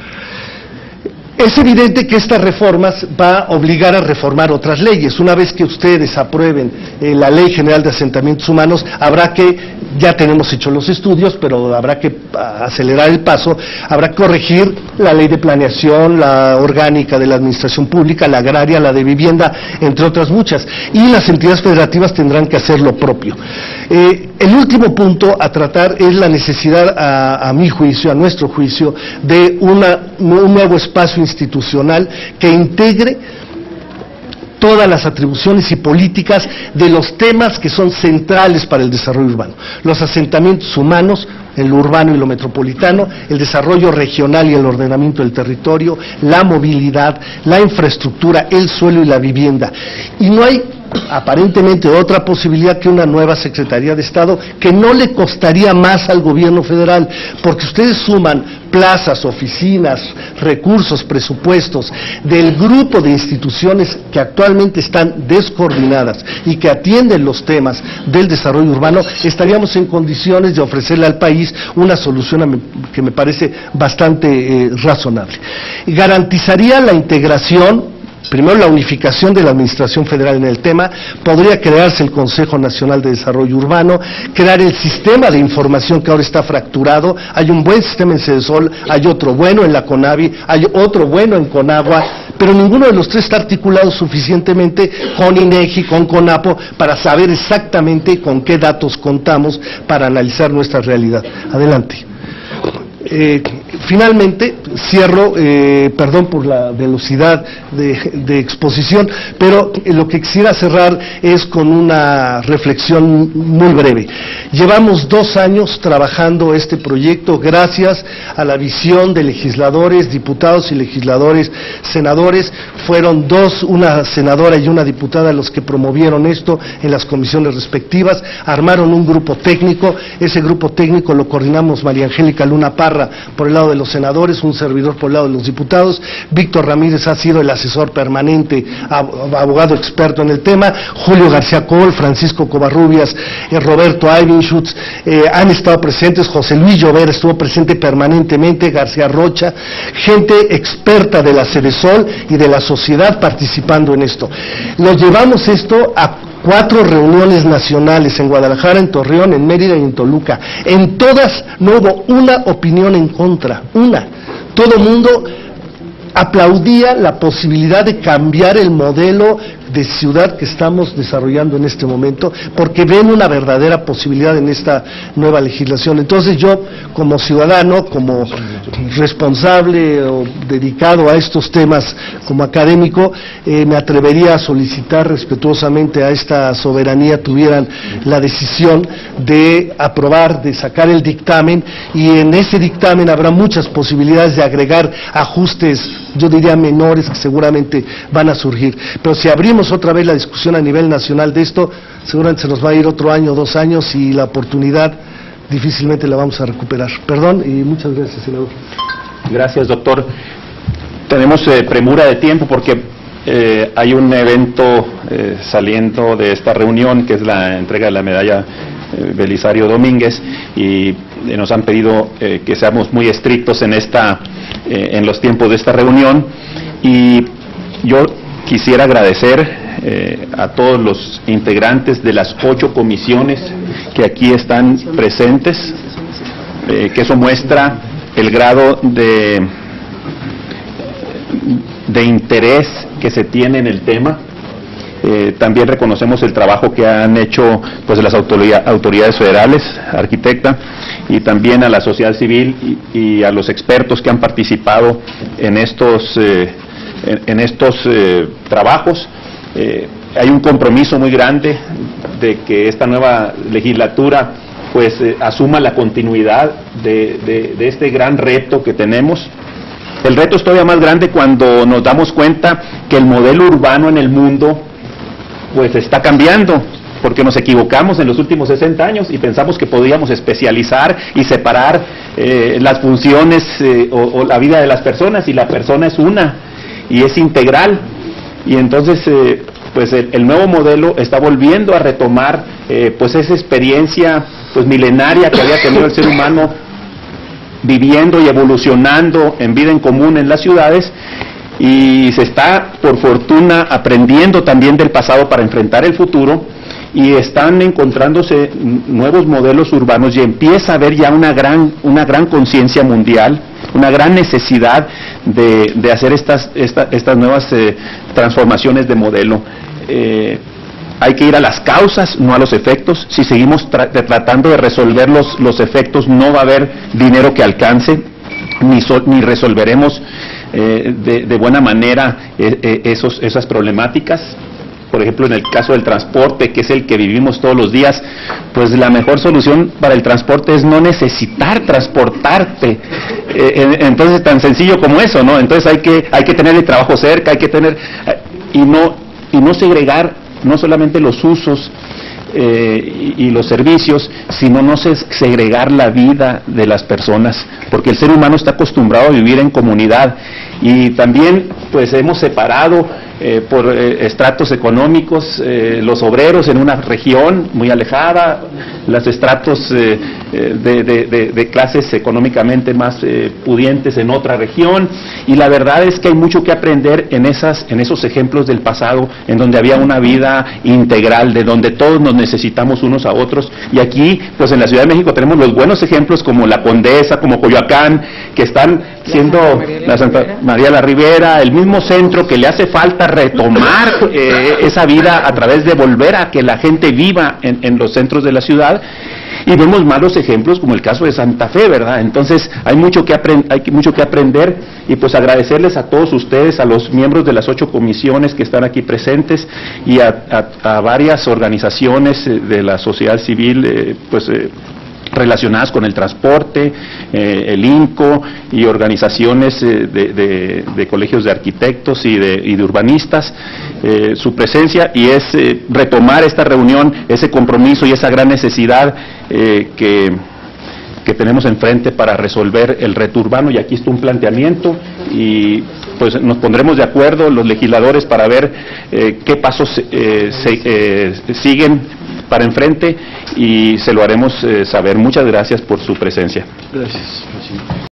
S3: Es evidente que estas reformas va a obligar a reformar otras leyes. Una vez que ustedes aprueben eh, la Ley General de Asentamientos Humanos, habrá que, ya tenemos hecho los estudios, pero habrá que acelerar el paso, habrá que corregir la Ley de Planeación, la orgánica de la Administración Pública, la agraria, la de vivienda, entre otras muchas. Y las entidades federativas tendrán que hacer lo propio. Eh, el último punto a tratar es la necesidad, a, a mi juicio, a nuestro juicio, de una, un nuevo espacio institucional que integre todas las atribuciones y políticas de los temas que son centrales para el desarrollo urbano: los asentamientos humanos, en lo urbano y lo metropolitano, el desarrollo regional y el ordenamiento del territorio, la movilidad, la infraestructura, el suelo y la vivienda. Y no hay aparentemente otra posibilidad que una nueva Secretaría de Estado, que no le costaría más al gobierno federal, porque ustedes suman plazas, oficinas, recursos, presupuestos del grupo de instituciones que actualmente están descoordinadas y que atienden los temas del desarrollo urbano, estaríamos en condiciones de ofrecerle al país una solución que me parece bastante eh, razonable. Garantizaría la integración, primero la unificación de la Administración Federal en el tema, podría crearse el Consejo Nacional de Desarrollo Urbano, crear el sistema de información que ahora está fracturado, hay un buen sistema en Cedesol, hay otro bueno en la CONAVI, hay otro bueno en CONAGUA, pero ninguno de los tres está articulado suficientemente con INEGI, con CONAPO, para saber exactamente con qué datos contamos para analizar nuestra realidad. Adelante. Eh, finalmente, cierro, eh, perdón por la velocidad de, de exposición, pero lo que quisiera cerrar es con una reflexión muy breve. Llevamos dos años trabajando este proyecto gracias a la visión de legisladores, diputados y legisladores, senadores. Fueron dos, una senadora y una diputada, los que promovieron esto en las comisiones respectivas, armaron un grupo técnico, ese grupo técnico lo coordinamos María Angélica Luna Parra por el lado de los senadores, un servidor por el lado de los diputados. Víctor Ramírez ha sido el asesor permanente, abogado experto en el tema, Julio García Col, Francisco Covarrubias, eh, Roberto Eibenschutz, eh, han estado presentes, José Luis Llover estuvo presente permanentemente, García Rocha, gente experta de la Cedesol y de la sociedad participando en esto. Nos llevamos esto a cuatro reuniones nacionales en Guadalajara, en Torreón, en Mérida y en Toluca. En todas no hubo una opinión en contra, una. Todo el mundo aplaudía la posibilidad de cambiar el modelo de ciudad que estamos desarrollando en este momento, porque ven una verdadera posibilidad en esta nueva legislación. Entonces yo, como ciudadano, como responsable o dedicado a estos temas como académico, eh, me atrevería a solicitar respetuosamente a esta soberanía tuvieran la decisión de aprobar, de sacar el dictamen, y en ese dictamen habrá muchas posibilidades de agregar ajustes, yo diría menores, que seguramente van a surgir. Pero si abrimos otra vez la discusión a nivel nacional de esto, seguramente se nos va a ir otro año, dos años, y la oportunidad difícilmente la vamos a recuperar. Perdón y muchas gracias, senador.
S1: Gracias, doctor. Tenemos eh, premura de tiempo porque eh, hay un evento eh, saliendo de esta reunión, que es la entrega de la medalla eh, Belisario Domínguez, y eh, nos han pedido eh, que seamos muy estrictos en esta eh, en los tiempos de esta reunión, y yo quisiera agradecer eh, a todos los integrantes de las ocho comisiones que aquí están presentes, eh, que eso muestra el grado de, de interés que se tiene en el tema. Eh, también reconocemos el trabajo que han hecho pues las autoridad, autoridades federales, arquitecta, y también a la sociedad civil y, y a los expertos que han participado en estos eh, en, en estos eh, trabajos. Eh, hay un compromiso muy grande de que esta nueva legislatura pues eh, asuma la continuidad de, de, de este gran reto que tenemos. El reto es todavía más grande cuando nos damos cuenta que el modelo urbano en el mundo pues está cambiando, porque nos equivocamos en los últimos sesenta años y pensamos que podíamos especializar y separar eh, las funciones eh, o, o la vida de las personas, y la persona es una y es integral, y entonces eh, pues el, el nuevo modelo está volviendo a retomar eh, pues esa experiencia pues milenaria que había tenido el ser humano viviendo y evolucionando en vida en común en las ciudades, y se está por fortuna aprendiendo también del pasado para enfrentar el futuro, y están encontrándose nuevos modelos urbanos, y empieza a haber ya una gran una gran conciencia mundial, una gran necesidad de, de hacer estas esta, estas nuevas eh, transformaciones de modelo. Eh, hay que ir a las causas, no a los efectos. Si seguimos tra tratando de resolver los, los efectos, no va a haber dinero que alcance, ni, so ni resolveremos eh, de, de buena manera eh, eh, esos, esas problemáticas. Por ejemplo, en el caso del transporte, que es el que vivimos todos los días, pues la mejor solución para el transporte es no necesitar transportarte. Eh, entonces, tan sencillo como eso, ¿no? Entonces hay que hay que tener el trabajo cerca, hay que tener, y no y no segregar no solamente los usos Eh, y, y los servicios, sino no se segregar la vida de las personas, porque el ser humano está acostumbrado a vivir en comunidad, y también pues hemos separado eh, por eh, estratos económicos eh, los obreros en una región muy alejada, los estratos eh, de, de, de, de clases económicamente más eh, pudientes en otra región, y la verdad es que hay mucho que aprender en esas en esos ejemplos del pasado, en donde había una vida integral, de donde todos nos necesitamos unos a otros. Y aquí pues en la Ciudad de México tenemos los buenos ejemplos como La Condesa, como Coyoacán, que están siendo la Santa María la Ribera, el mismo centro, que le hace falta retomar eh, esa vida a través de volver a que la gente viva en, en los centros de la ciudad. Y vemos malos ejemplos como el caso de Santa Fe, ¿verdad? Entonces hay mucho que aprender, hay mucho que aprender, y pues agradecerles a todos ustedes, a los miembros de las ocho comisiones que están aquí presentes, y a, a, a varias organizaciones de la sociedad civil, eh, pues eh, relacionadas con el transporte, eh, el INCO y organizaciones eh, de, de, de colegios de arquitectos y de, y de urbanistas, eh, su presencia, y es eh, retomar esta reunión, ese compromiso y esa gran necesidad eh, que, que tenemos enfrente para resolver el reto urbano. Y aquí está un planteamiento, y pues nos pondremos de acuerdo los legisladores para ver eh, qué pasos eh, se, eh, siguen para enfrente, y se lo haremos eh, saber. Muchas gracias por su presencia.
S4: Gracias, presidente.